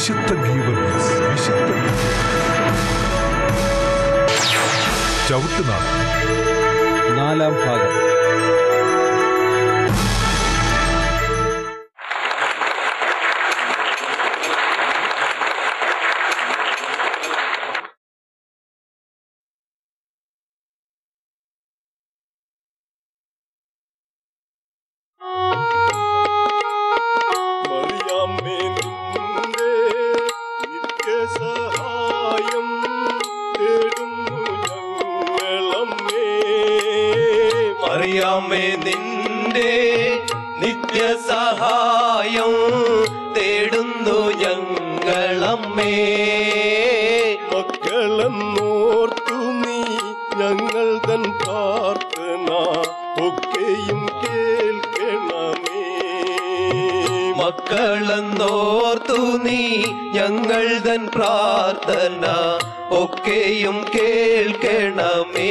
വിശുദ്ധ ഗീവർഗീസ്, വിശുദ്ധ ചവിട്ടുനാൾ 4-ാം ഭാഗം. മറിയാമേ നിന്റെ നിത്യസഹായം തേടുന്നു ഞങ്ങളമ്മേ. മക്കളെന്നോർത്തു നീ ഞങ്ങൾ തൻ പ്രാർത്ഥന ഒക്കെയും കേൾക്കണമേ. മക്കളെന്നോർത്തു നീ ഞങ്ങൾ തൻ പ്രാർത്ഥന ഒക്കെയും കേൾക്കണമേ.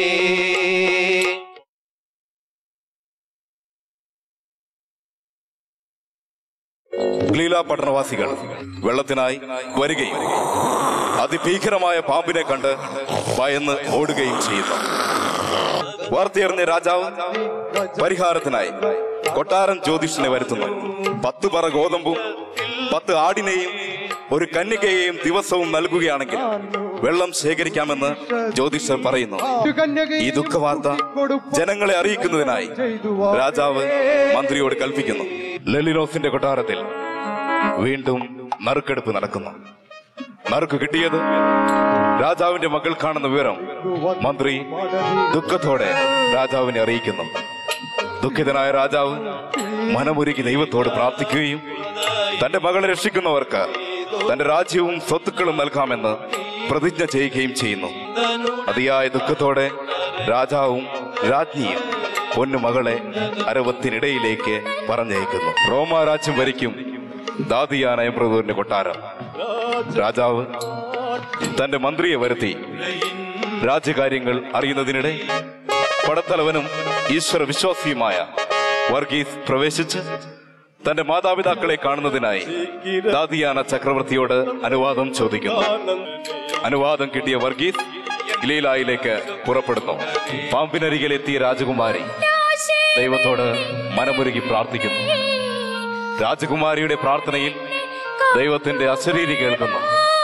ഗലീല പട്ടണവാസികൾ വെള്ളത്തിനായി വരികയും അതിഭീകരമായ പാമ്പിനെ കണ്ട് ഭയന്ന് ഓടുകയും ചെയ്യുന്നു. വാർത്തയറിഞ്ഞ രാജാവ് പരിഹാരത്തിനായി കൊട്ടാരം ജ്യോതിഷനെ വരുത്തുന്നു. 10 പറ ഗോതമ്പും 10 ആടിനെയും ഒരു കന്യകയെയും ദിവസവും നൽകുകയാണെങ്കിൽ വെള്ളം ശേഖരിക്കാമെന്ന് ജ്യോതിഷർ പറയുന്നു. ഈ ദുഃഖവാർത്ത ജനങ്ങളെ അറിയിക്കുന്നതിനായി രാജാവ് മന്ത്രിയോട് കൽപ്പിക്കുന്നു. ലെലിനോസിന്റെ കൊട്ടാരത്തിൽ വീണ്ടും നറുക്കെടുപ്പ് നടക്കുന്നു. നറുക്ക് കിട്ടിയത് രാജാവിന്റെ മകൾക്കാണെന്ന വിവരം മന്ത്രി ദുഃഖത്തോടെ രാജാവിനെ അറിയിക്കുന്നു. ദുഃഖിതനായ രാജാവ് മനമുരുകി ദൈവത്തോട് പ്രാർത്ഥിക്കുകയും തന്റെ മകളെ രക്ഷിക്കുന്നവർക്ക് തന്റെ രാജ്യവും സ്വത്തുക്കളും നൽകാമെന്ന് പ്രതിജ്ഞ ചെയ്യുകയും ചെയ്യുന്നു. അതിയായ ദുഃഖത്തോടെ രാജാവും രാജ്ഞിയും പൊന്നുമകളെ അരവത്തിനിടയിലേക്ക് പറഞ്ഞയക്കുന്നു. റോമ രാജ്യം ഭരിക്കും ദാദിയാന എംപറദോറിന്റെ കൊട്ടാരം. രാജാവ് തന്റെ മന്ത്രിയെ വരുത്തി രാജ്യകാര്യങ്ങൾ അറിയുന്നതിനിടെ പടത്തലവനും ഈശ്വര വിശ്വാസിയുമായ വർഗീസ് പ്രവേശിച്ച് തന്റെ മാതാപിതാക്കളെ കാണുന്നതിനായി ദാദിയാന ചക്രവർത്തിയോട് അനുവാദം ചോദിക്കുന്നു. അനുവാദം കിട്ടിയ വർഗീസ് ഗലീലായിലേക്ക് പുറപ്പെടുന്നു. പാമ്പിനരികിലെത്തിയ രാജകുമാരി ദൈവത്തോട് മനമുരുകി പ്രാർത്ഥിക്കുന്നു. രാജകുമാരിയുടെ പ്രാർത്ഥനയിൽ ദൈവത്തിന്റെ അശരീരി കേൾക്കുന്നു.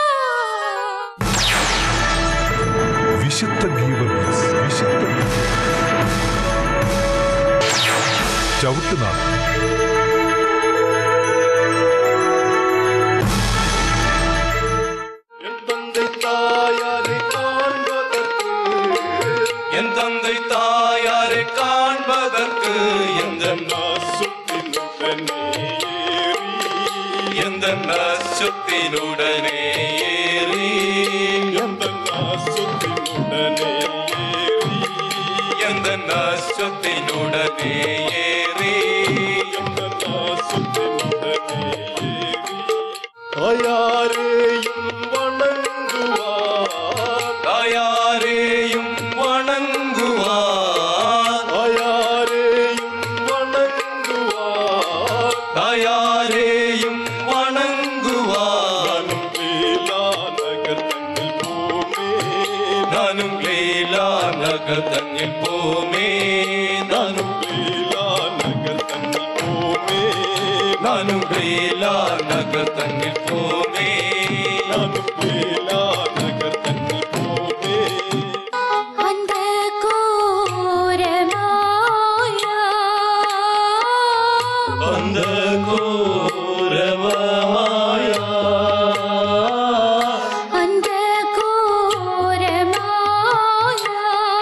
വിശുദ്ധ ഗീവർഗീസ്, വിശുദ്ധ ചവിട്ടുനാൾ என் தந்தை தாயாரை காண்பதற்கு எந்த சுத்தினுடனே ஏறி எந்த சுத்தினுடனே ஏறி தாயாரேயும் வணங்குவார், தாயாரேயும் வணங்குவார், தாயாரேயும் வணங்குவார், தாயாரேயும் வணங்குவார். நானும் லீலா நகர் தன்னில் போமே, நானும் லீலா நகர் தன்னில் போமே, நானும் லீலா நகர் தன்னில் போமே, நானும் லீலா நகர் தன்னில் போமே, நானும் லீலா நகர் தன்னில் போமே. அந்த கோரமாயா, அந்த கோரமாயா, அந்த கோரமாயா,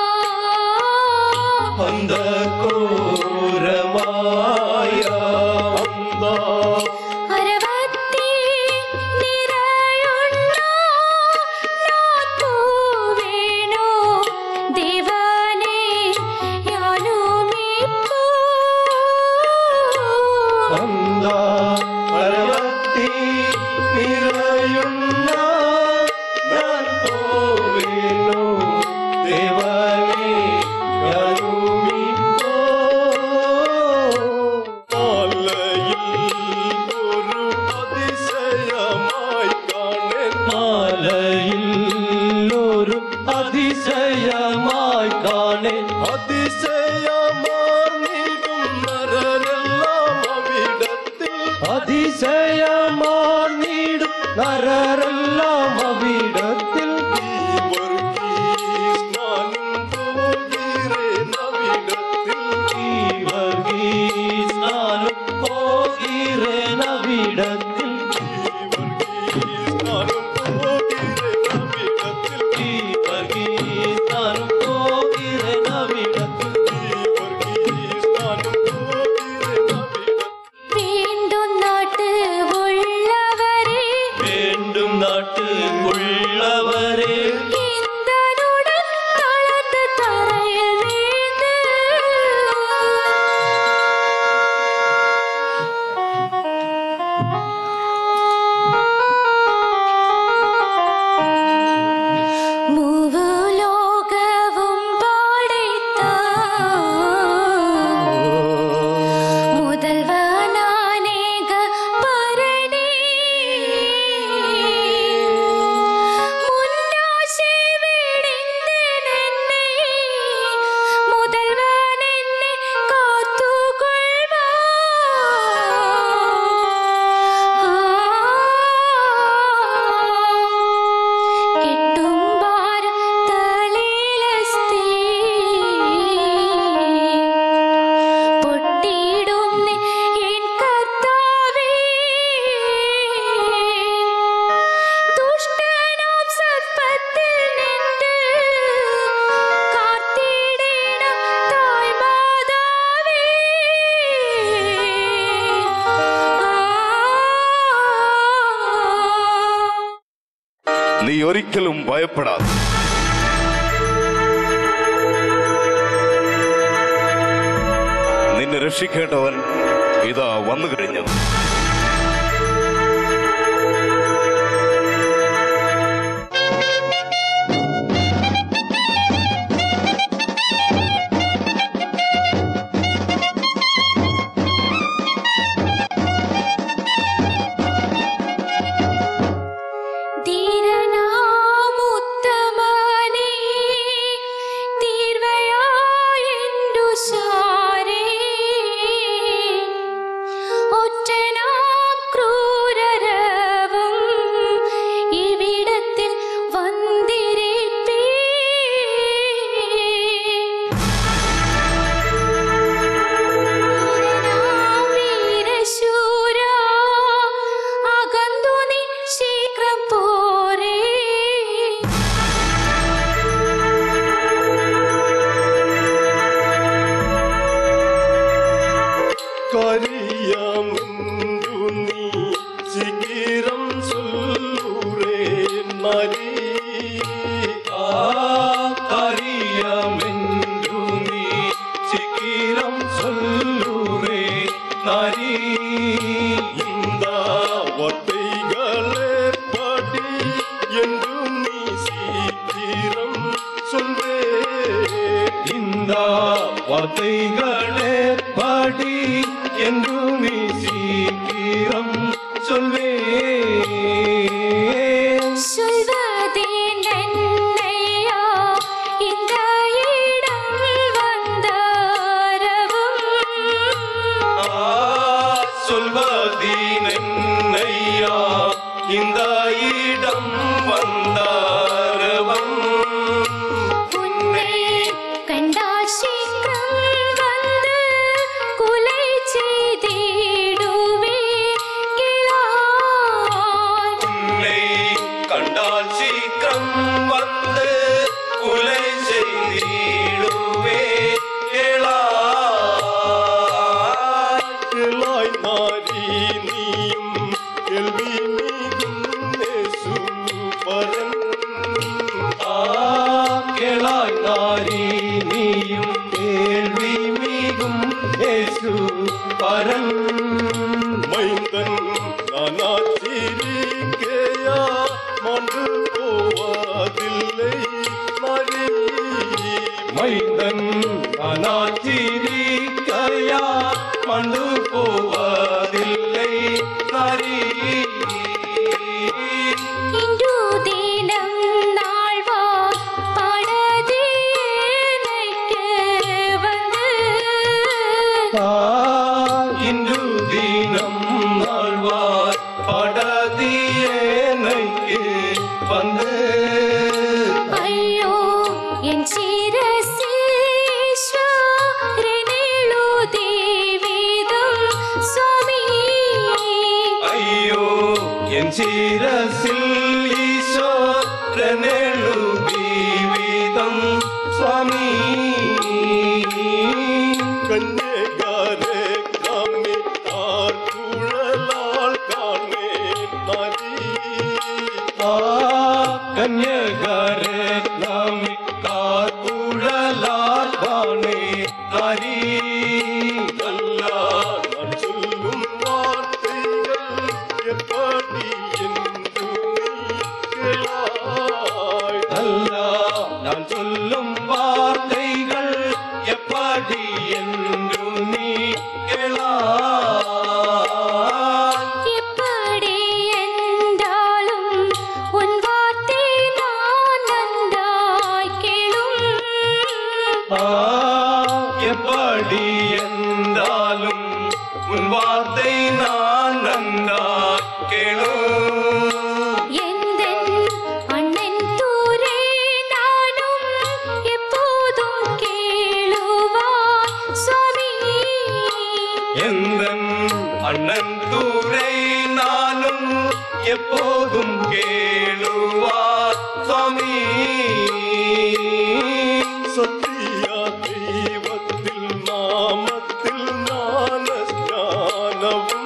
அந்த கோரமாயா, அந்த അരവത്തി നിറയുന്ന നാത്തുവേണോ ദേവനേ യാനുമിപ്പോ அந்த பரவத்தி நிறையுள்ள நான் போவேனோ தேவனே யருமிப்போ. மாலையில் ஒரு அதிசயமாய் അതിശയമാർന്നിടും നരരെല്ലാം അവിടത്തിൽ നീ ഒരിക്കലും ഭയപ്പെടാതെ നിന്നെ രക്ഷിക്കേണ്ടവൻ ഇതാ വന്നു കഴിഞ്ഞു. ഇന്നു ദിനം എൻ ശിരസിൽ ഈശോരനെഴുതി വിധം സ്വാമി കന്യകാരെ കാമി ആർക്കുഴലാൾ കാണേ നദി കന്യകാരെ നാമി കാർക്കുഴലാൽ കാണേ ഹരി നല്ല ഞാൻ ചൊല്ലും വാർത്തകൾ എപ്പടി എന്തു കേളായ് അല്ല ഞാൻ ചൊല്ലും വാർത്തകൾ എപ്പടി എന്നു നീ കേളായ് எப்படி என்றாலும் உன் வார்த்தை நான் நன்றாய் கேளும் எப்படி என்றாலும் உன் வார்த்தை நான் நன்றாய் கேளும் எந்தன் அண்ணன் தூரே நானும் எப்போதும் கேளுவார் சுவாமி எந்தன் அண்ணன் தூரை நானும் எப்போதும் கேளுவார் சுவாமி സത്യ ദൈവത്തിൽ നാമത്തിൽ ജ്ഞാനസ്നാനവും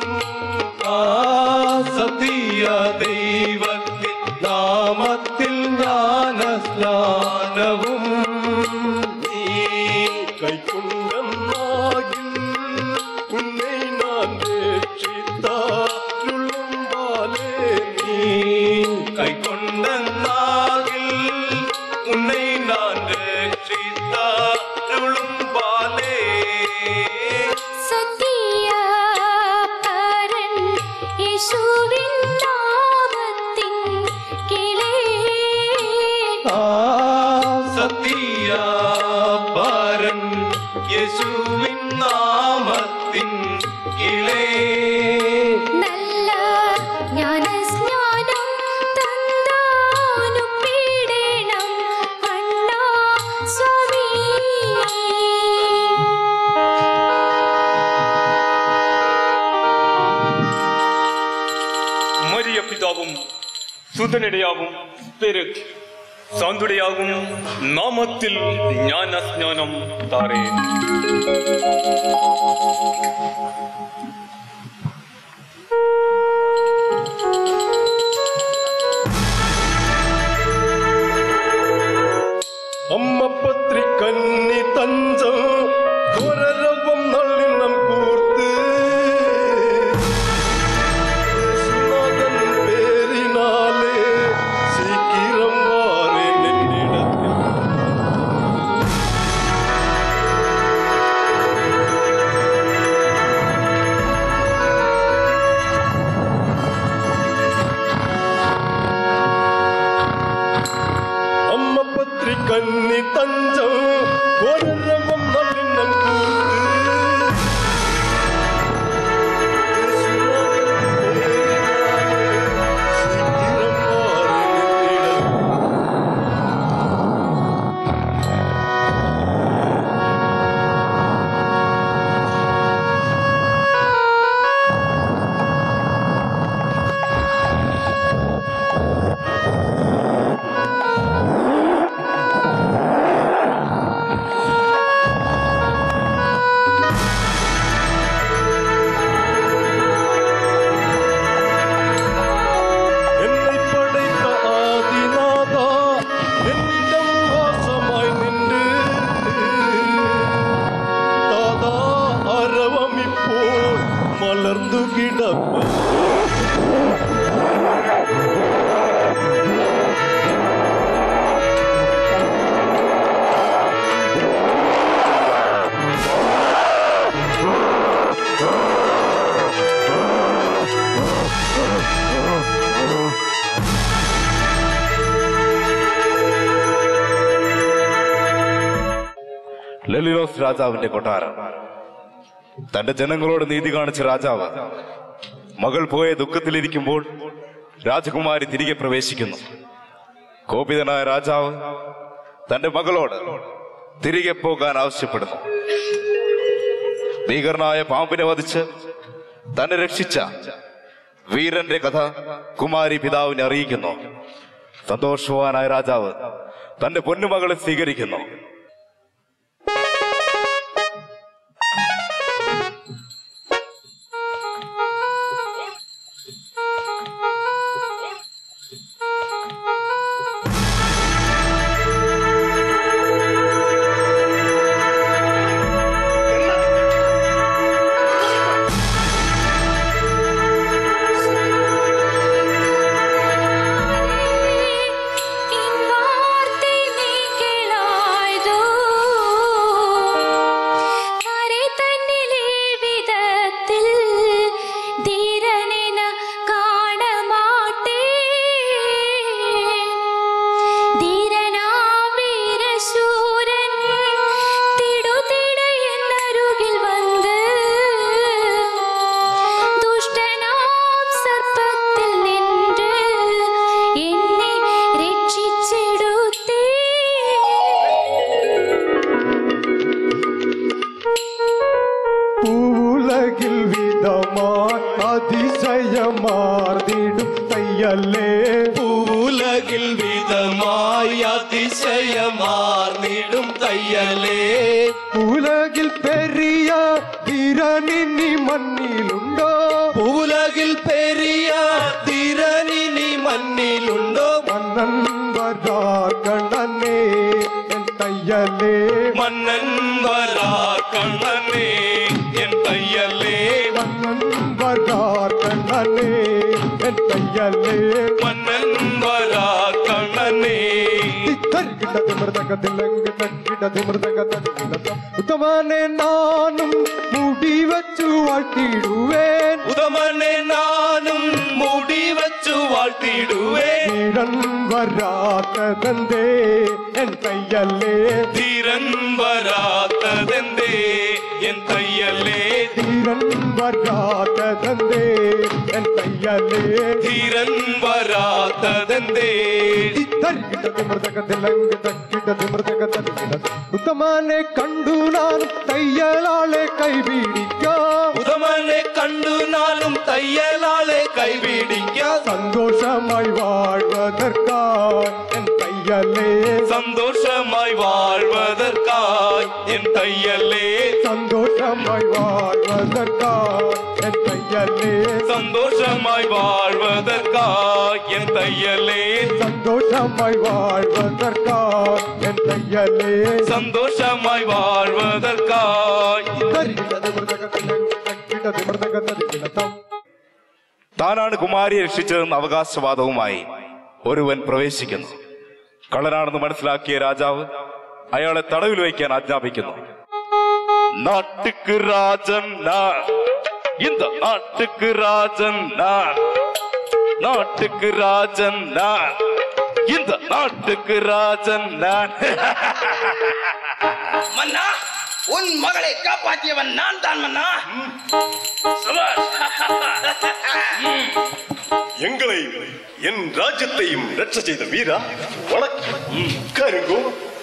സത്യ ദൈവത്തിൽ നാമത്തിൽ ജ്ഞാനസ്നാനവും നീ കൈക്കൊണ്ടെന്നാകിൽ ഉന്നെ ഞാൻ രക്ഷിത്താരുളും ബാലേ നീ கைக்கொண்டாகில் உன்னை நான் ரட்சித்தாருளும் பாலே சத்திய பரன் இயேசுவின் நாமத்தின் கீழே സത്യ പരൻ യേശുവിൻ നാമത്തിൻ കീഴേ നല്ല ജ്ഞാനസ്നാനം തന്നാനും പീഡനം അണ്ണാ സ്വാമി மரிய பிதாவும் சுதனிடையாவும் பெரு சாந்துடையாவும் நாமத்தில் ஞான ஸ்நானம் தாரே അമ്മ പത്രി കന്നി തഞ്ചം ഘോരരവം നള്ളിനം കൂർത്ത് യേശുനാഥൻ പേരിനാലേ സീക്കിരം വാരേ നിന്നിടത്തിൽ അമ്മ പത്രി കന്നി തഞ്ചം ഘോരരവം നള്ളിനം കൂർത്ത് യേശുനാഥൻ പേരിനാലേ സീക്കിരം വാരേ നിന്നിടത്തിൽ என்னை படைத்த ஆதிநாதா என்னிடம் வாசமாய் நின்று தாதா அரவமிப்போல் மலர்ந்து கிடப்ப ലെലിനോസ് രാജാവിന്റെ കൊട്ടാരം. തന്റെ ജനങ്ങളോട് നീതി കാണിച്ച രാജാവ് മകൾ പോയ ദുഃഖത്തിലിരിക്കുമ്പോൾ രാജകുമാരി തിരികെ പ്രവേശിക്കുന്നു. കോപിതനായ രാജാവ് തന്റെ മകളോട് തിരികെ പോകാൻ ആവശ്യപ്പെടുന്നു. ഭീകരനായ പാമ്പിനെ വധിച്ച് തന്നെ രക്ഷിച്ച വീരന്റെ കഥ കുമാരി പിതാവിനെ അറിയിക്കുന്നു. സന്തോഷവാനായ രാജാവ് തന്റെ പൊന്നുമകളെ സ്വീകരിക്കുന്നു. അതിശയമാർന്നിടും തയ്യല്ലേ പൂലകിൽ വിധമായി അതിശയമാർന്നിടും തയ്യലേ ഉലകിൽ പെരിയ തിരനിനി മണ്ണിലുണ്ടോ പൂലകിൽ പെരിയ തിരനിനി മണ്ണിലുണ്ടോ മന്നൻ വരാർ കണ്ണനേ എൻ തയ്യല്ലേ മന്നൻ വരാർ കണ്ണനേ എൻ തയ്യലേ മന്നൻ വരാർ കണ്ണനേ എൻ തയ്യല്ലേ മന്നൻ വരാർ കണ്ണനേ ഉത്തമനെ നാനും മുടി വച്ചു വാഴ്ത്തിടുവേൻ ഉത്തമനെ നാനും മുടി വച്ചു വാഴ്ത്തിടുവേൻ ധീരൻ വരാത്തതെന്തേ എൻ തയ്യല്ലേ ധീരൻ വരാത്തതെന്തേ എൻ തയ്യലേ ധീരൻ വരാത്തതെന്തേ എൻ തയ്യല്ലേ ധീരൻ വരാത്തതെന്തേ ഉത്തമനെ കണ്ടു ഞാൻ തയ്യലാളെ കൈപിടിക്കാം ഉത്തമനെ കണ്ടു നാളും തയ്യലാളെ കൈപിടിക്കാം സന്തോഷമായി വാഴ്വതற்காய் എൻ തയ്യലേ സന്തോഷമായി വാഴ്വതற்காய் എൻ തയ്യലേ സന്തോഷമായി വാഴ്വതற்காய் എൻ തയ്യലേ സന്തോഷമായി വാഴ്വതற்காய் എൻ തയ്യലേ സന്തോഷമായി വാഴ്വതற்காய் എൻ തയ്യലേ സന്തോഷമായി വാഴ്വതற்காய் താനാണ് കുമാരിയെ രക്ഷിച്ചതെന്ന് അവകാശവാദവുമായി ഒരുവൻ പ്രവേശിക്കുന്നു. കള്ളനാണെന്ന് മനസ്സിലാക്കിയ രാജാവ് അയാളെ തടവിൽ വയ്ക്കാൻ ആജ്ഞാപിക്കുന്നു. നാട്ടുക്ക് രാജൻ ഞാൻ, இந்த നാട്ടുക്ക് രാജൻ ഞാൻ, നാട്ടുക്ക് രാജൻ ഞാൻ, இந்த നാട്ടുക്ക് രാജൻ ഞാൻ. மன்னா உன் மகளை காப்பாற்றியவன் நான் தான் மன்னா. எங்களையும் என் ராஜ்யத்தையும் ரட்ச செய்த வீரா வணக்கம். கருங்கோ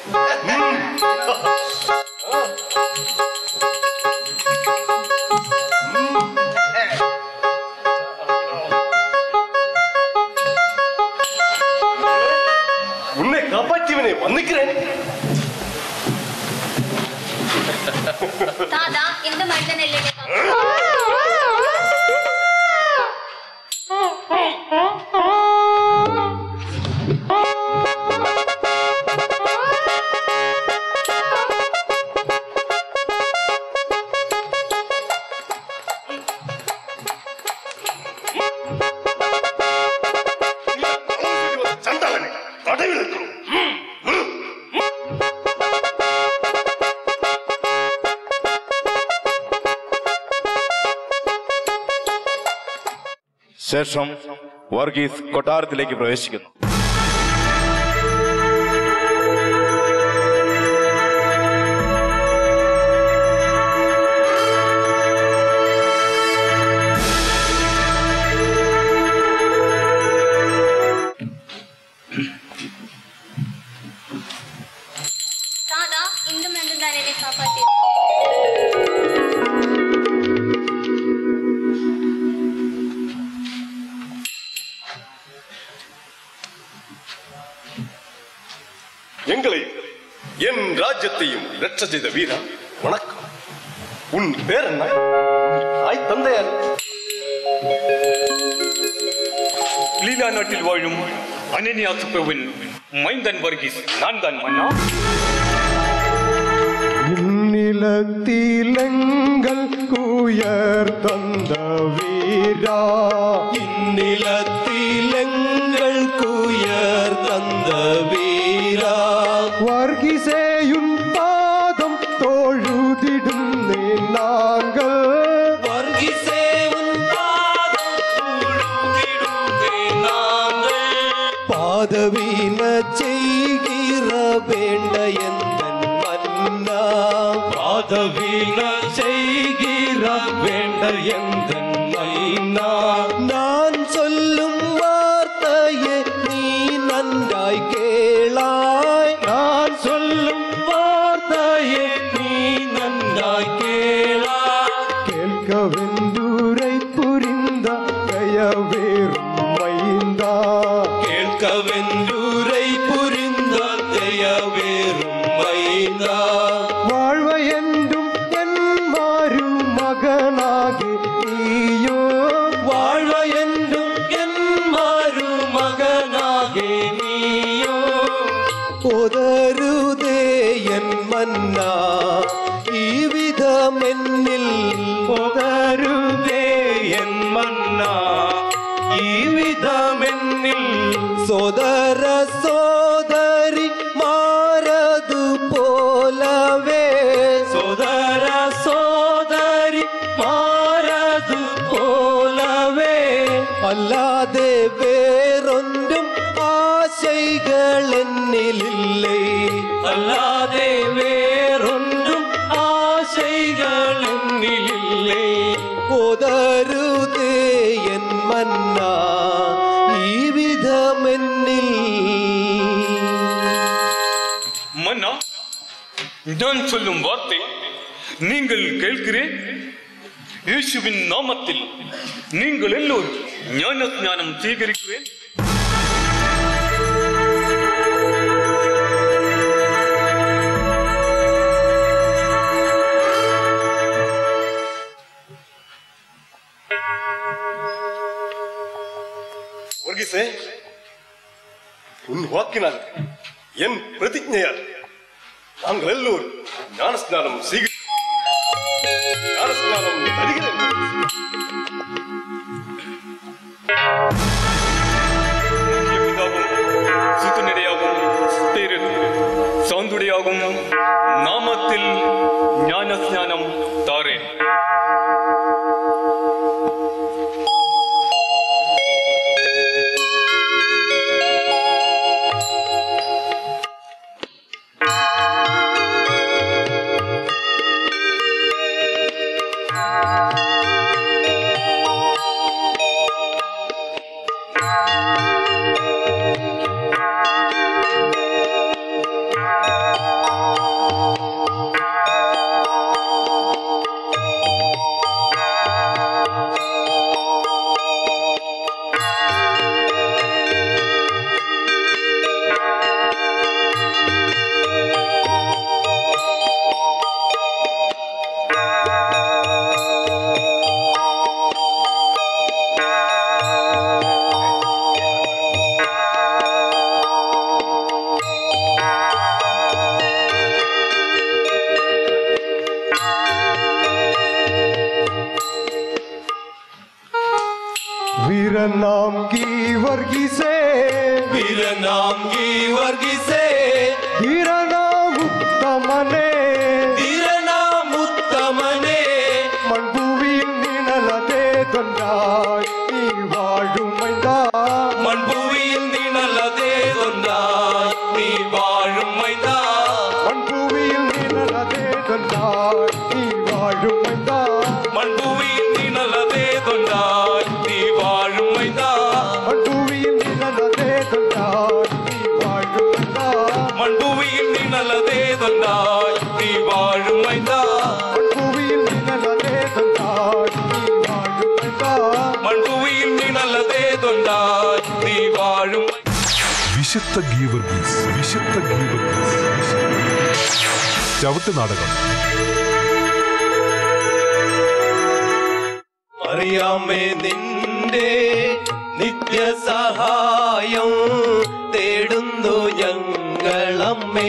உன்னை காப்பாற்றியவனை வந்திக்கிறேன். தாதா இந்த மனிதனல்லே சண்டாளனை தடவில் இருக்கிறோம். ശേഷം വർഗീസ് കൊട്ടാരത്തിലേക്ക് പ്രവേശിക്കുന്നു. தாதா இந்த மனிதன் தான் என்னை காப்பாற்றி எங்களை என் ராஜ்யத்தையும் ரட்ச செய்த வீரா வணக்கம். உன் பேர் என்ன? தாய் தந்தையார்? லீலா நாட்டில் வாழும் அனனியாசு பிரபுவின் மைந்தன் வர்கீஸ் நான் தான் மன்னா. இந்நிலத்திலங்கள் குயர் தந்த வீரா, இந்நிலத்திலங்கள் குயர் தந்த வீரா, வர்கீசேயுன் பாதம் தொழுதிடும் நாங்கள், வர்கீசேயுன் பாதம் தொழுதிடும் நாங்கள், பாதவீன செய்கிற வேண்ட எந்தன் மன்னா, பாதவீன செய்கிற வேண்ட எந்தன் மைனா, நான் சொல்லும் வார்த்தையே நீ நன்றாய் கேளாய், நான் சொல்லும் வார்த்தையே நீ நன்றாய் கேளாய், கேட்கவென்றுரை புரிந்த தயவேறும் மைந்தா, கேட்கவென்றுரை புரிந்த தயவேறும் மைந்தா, வாழ்வ என்றும் என் மாறு மகனாகி நீயோ, வாழ்வ என்றும் என் மாறு மகனாகே நீயோ, உதருதே என் மன்னா இவ்விதம் என்னில், உதருதே என் மன்னா இவ்விதம் என்னில், சோதர சோதரி மாறது போலவே, சோதர சோதரி மாறது போலவே, அல்லாதே வேறொன்றும் ஆசைகள் என்னிலில்லை, அல்லாதே வேறொன்றும் ஆசைகள் என்னிலில்லை, உதருதே என் மன்னா இவ்விதம் என்னில். மன்னா, நான் சொல்லும் வார்த்தை நீங்கள் கேட்கிறேன். இயேசுவின் நாமத்தில் நீங்கள் எல்லோரும் ஞான ஸ்நானம் சீகரிக்கிறேன். வர்கீசே, உன் வாக்கினால் என் பிரதிஜையால் நாங்கள் எல்லோரும் ஞானஸ்நானம் ஞானஸ்நானம் தருகிறேன். பிதாவும் சுத்தனிடையாகும் பேரு சாந்துடையாகும் நாமத்தில் ஞான ஸ்நானம் தாரேன். वीरनाम की वर्गीसे, वीरनाम की वर्गीसे, वीरनाम उत्तमने, वीरनाम उत्तमने, मणभूविल निनलदे दොண்டாய் நீ வாழும் மைந்தா, மண்புவியில் நிழலதே தொண்டாய் நீ வாழும் மைந்தா, மண்பூவியில் நிழலதே தந்தாய் நீ வாழும் மைந்தா, மண்புவியில் நிழலதே தொண்டாய் நீ வாழும் மைந்தா, மண்பூவியில் நிழலதே தந்தாய் நீ வாழும் மைந்தா, மண்புவியில் நிழலதே தொண்டாய் நீ வாழும் மைந்தா, மண்பூவியில் நிழலதே தந்தாய் நீ வாழும் மைந்தா, மண்புவியில் நிழலதே தொண்டாய் நீ வாழும். விஷ വിശുദ്ധ ഗീവർഗീസ് വിശുദ്ധ ഗീവർഗീസ് ചവിട്ട് നാടകം. അറിയാമേ നിന്റെ നിത്യസഹായം തേടുന്നു ഞങ്ങളമ്മേ.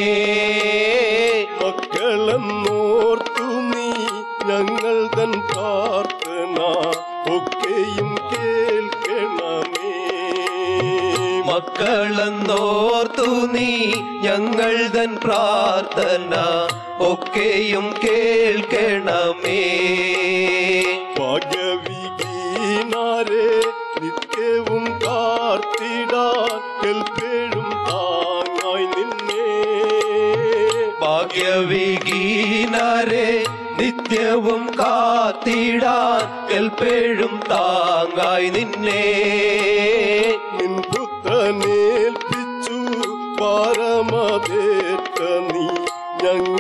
മക്കളെന്നോർത്തു നീ ഞങ്ങൾ തൻ പ്രാർത്ഥന ഒക്കെയും കേൾക്കണമേ. മക്കളെന്നോർത്തു നീ ഞങ്ങൾ തൻ പ്രാർത്ഥന ഒക്കെയും കേൾക്കണമേ. ഭാഗ്യവിഹീനരെ നിത്യവും കാത്തിടാൻ കേൾപ്പേഴും താങ്ങായി നിന്നെ. ഭാഗ്യവിഹീനരെ നിത്യവും കാത്തിടാൻ കേൾപ്പേഴും താങ്ങായി നിന്നെ. നിൻ പുത്രനേൽപ്പിച്ചു പരമതേറ്റ നീ ഞങ്ങൾ